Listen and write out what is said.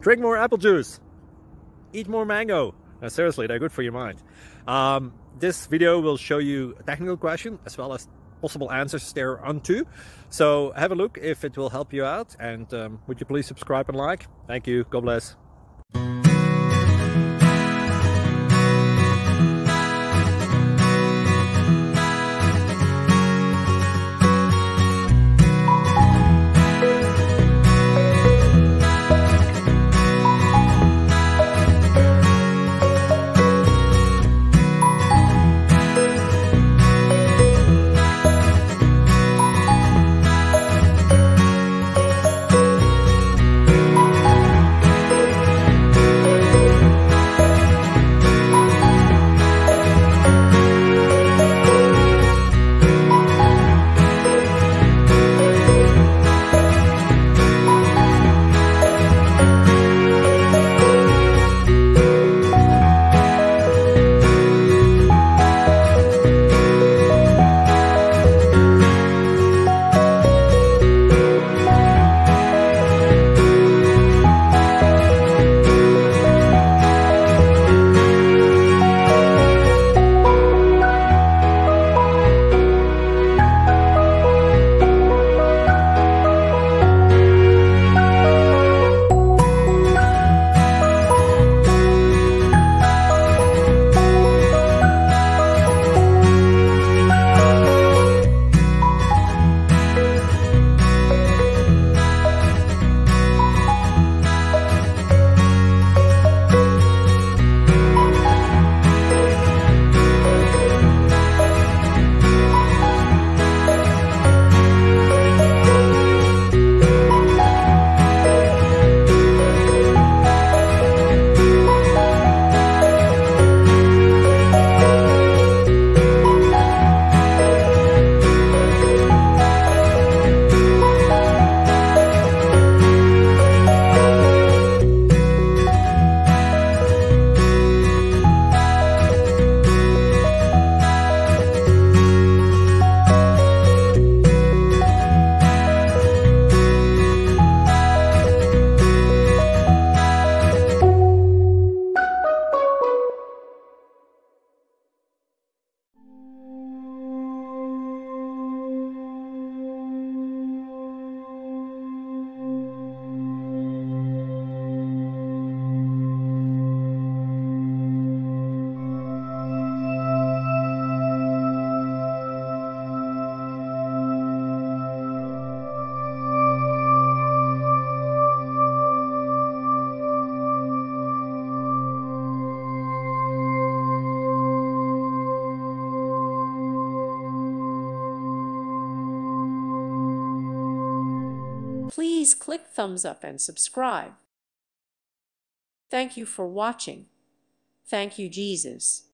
Drink more apple juice. Eat more mango. Seriously, they're good for your mind. This video will show you a technical question as well as possible answers thereunto. So have a look if it will help you out, and would you please subscribe and like? Thank you. God bless. Please click thumbs up and subscribe. Thank you for watching. Thank you, Jesus.